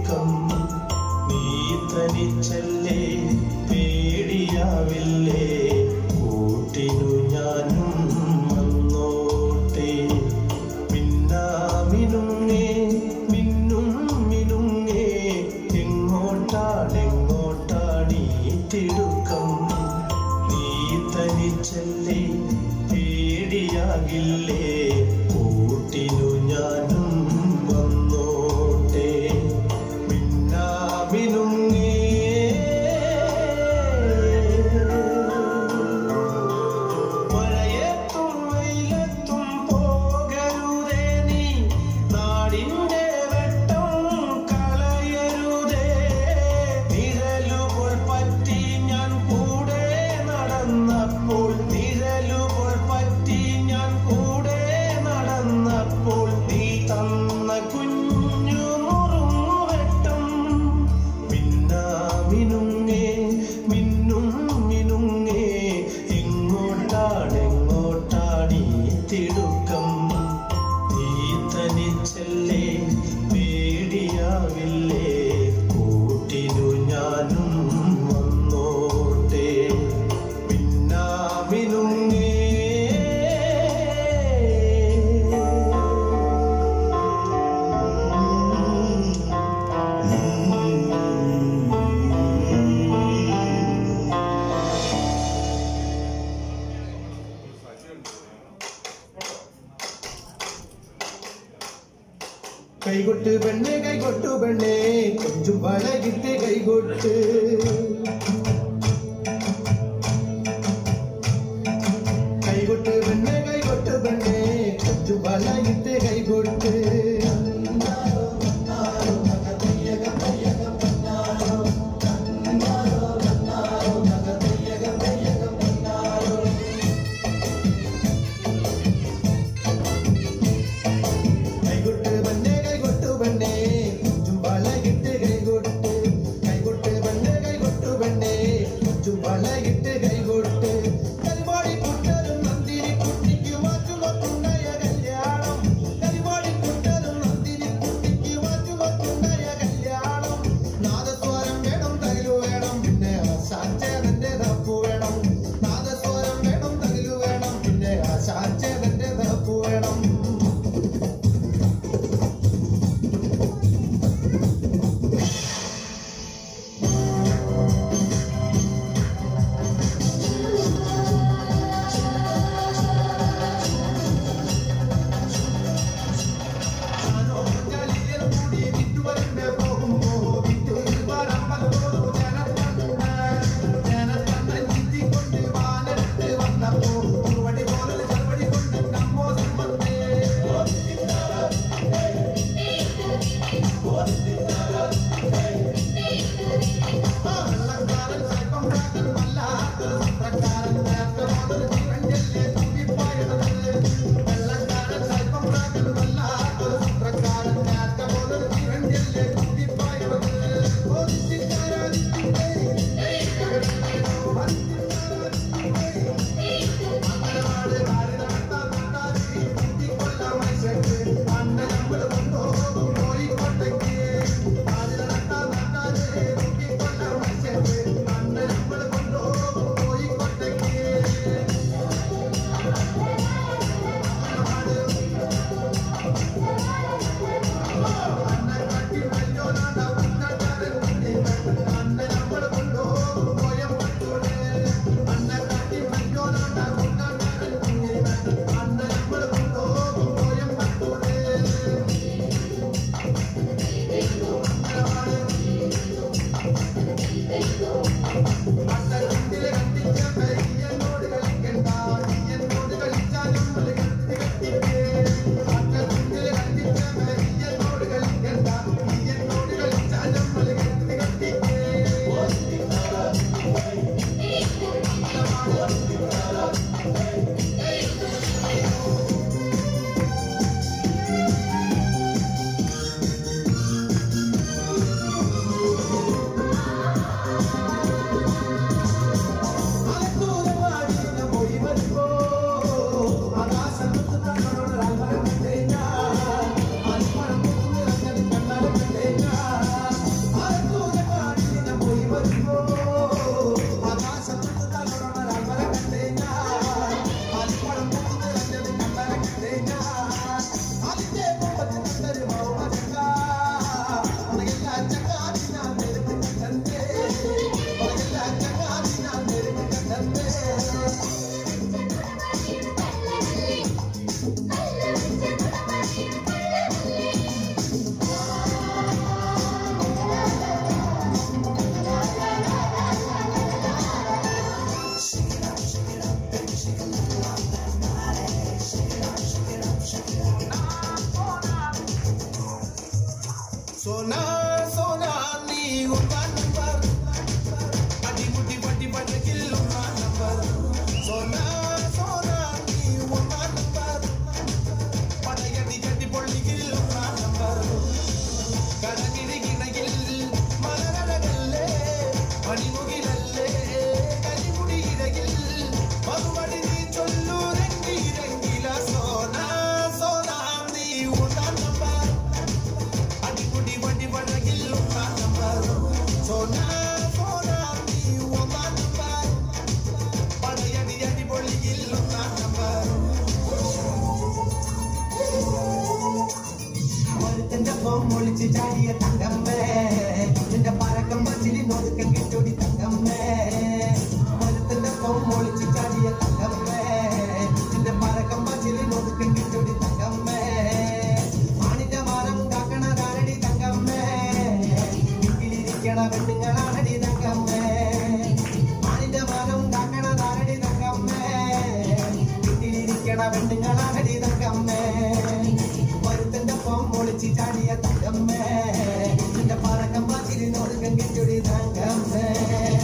തിടുക്കം നീ തനിച്ചല്ലേ പേടിയാവില്ലേ കൂട്ടിനു ഞാനും വന്നോട്ടെ മിന്നാമിനുങ്ങേ മിന്നും മിനുങ്ങേ എങ്ങോട്ടാണെങ്ങോട്ടാണീ തിടുക്കം നീ തനിച്ചല്ലേ പേടിയാകില്ലേ കൂട്ടിനു ഞാനും വന്നോട്ടെ മിന്നാമിനുങ്ങേ മഴയത്തും വെയിലത്തും പോകരുതേ നീ നാടിന്റെ വെട്ടം കളയരുതേ നിഴലുപോൽ പറ്റി ഞാൻ കൂടെ നടന്നപ്പോൾ നിഴലുപോൽ പറ്റി ഞാൻ കൂടെ നടന്നപ്പോൾ നീ തന്ന കുഞ്ഞു മുറുമുവെട്ടം മിന്നാമിനുങ്ങേ മിന്നും മിനുങ്ങേ എങ്ങോട്ടാണെങ്ങോട്ടാണീ തിടുക്കം നീ തനിച്ചല്ലേ പേടിയാവില്ലേ കൂട്ടിനു ഞാനും വന്നോട്ടെ മിന്നാമിനുങ്ങേ കൈകൊട്ട് പെണ്ണേ കൈകൊട്ടു പെണ്ണേ കൊഞ്ചും വളകിട്ട് കൈകൊട്ട് കൈകൊട്ട് പെണ്ണേ കൈകൊട്ടു പെണ്ണേ കൊഞ്ചും വളകിട്ട് കൈകൊട്ട് ഒളിച്ച് ചാടിയ തങ്കമ്മേ നിന്റെ പരക്കം പച്ചിലി നോക്കാൻ കിട്ടൊടി തങ്കമ്മേ മരത്തിന്റെ ഒപ്പം ഒളിച്ച് ചാടിയ തങ്കമ്മേ നിന്റെ പരക്കം പച്ചിലി നോക്കാൻ കിട്ടൊടി തങ്കമ്മേ മാണിന്റെ മാനം കാക്കണതാണടി തങ്കമ്മേ വീട്ടിലിരിക്കണ പെണ്ണുങ്ങളാണടി തങ്കമ്മേ മാണിന്റെ മാനം കാക്കണതാണടി തങ്കമ്മേ വീട്ടിലിരിക്കണ പെണ്ണുങ്ങളാണടി തങ്കമ്മേ മരത്തിന്റെ ഒപ്പം ഒളിച്ച് ചാടിയ തങ്കമ്മേ നിന്റെ പരക്കം പച്ചിലി നോക്കാൻ കിട്ടൊടി തങ്കമ്മേ